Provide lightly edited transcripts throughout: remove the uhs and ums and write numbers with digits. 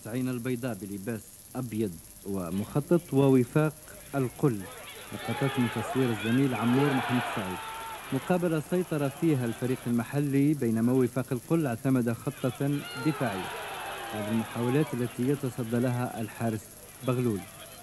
عين البيضاء بلباس أبيض ومخطط ووفاق القل، لقطات من تصوير الزميل عمور محمد سعيد. مقابلة سيطر فيها الفريق المحلي بينما وفاق القل اعتمد خطة دفاعية. هذه المحاولات التي يتصدى لها الحارس بغلول.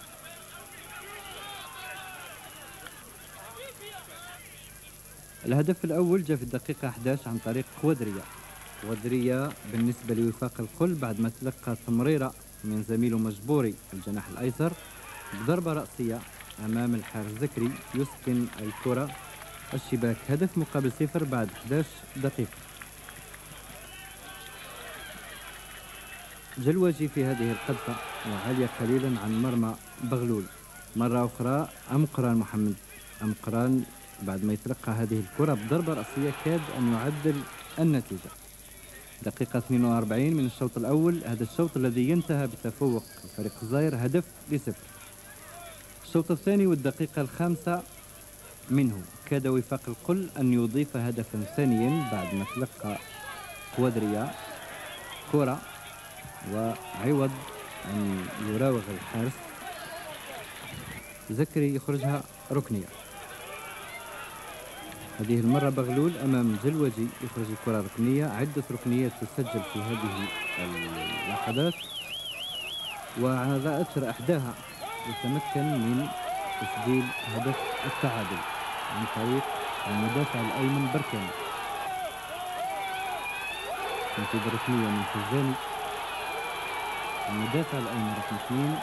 الهدف الأول جاء في الدقيقة 11 عن طريق قوادرية بالنسبة لوفاق القل بعد ما تلقى تمريرة من زميله مجبوري الجناح الأيسر بضربة رأسية أمام الحارس زكري يسكن الكرة الشباك. هدف مقابل 0 بعد 11 دقيقة. جلوجي في هذه القذفة وعالية قليلا عن مرمى بغلول. مرة أخرى أمقران بعد ما يتلقى هذه الكرة بضربة رأسية كاد أن يعدل النتيجة. دقيقة 42 من الشوط الأول، هذا الشوط الذي ينتهى بتفوق الفريق الجزائر هدف ل0. الشوط الثاني والدقيقة الخامسة منه كاد وفاق القل أن يضيف هدفا ثانيا بعد ما تلقى قوادرية كرة وعوض أن يراوغ الحارس زكري يخرجها ركنية. هذه المرة بغلول أمام جلوجي يخرج الكرة ركنية. عدة ركنيات تسجل في هذه اللحظات، وعلى أثر إحداها يتمكن من تسجيل هدف التعادل عن طريق المدافع الأيمن بركاني. تنفيذ ركنية من خزاني، المدافع الأيمن رقم 2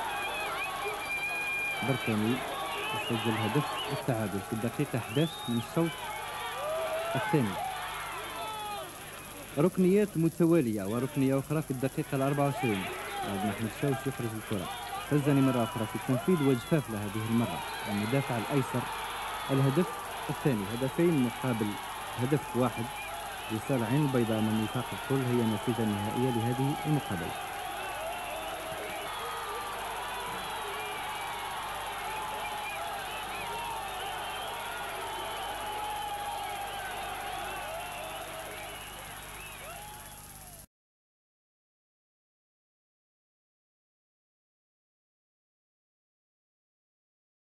بركاني يسجل هدف التعادل في الدقيقة 11 من الشوط الثاني. ركنيات متوالية وركنية أخرى في الدقيقة 24 بعد ما أحمد شاوش يخرج الكرة. خزاني مرة أخرى في التنفيذ وجفاف لهذه المرة المدافع الأيسر. الهدف الثاني، هدفين مقابل هدف واحد لصالح عين البيضاء من وفاق القل هي النتيجة النهائية لهذه المقابلة.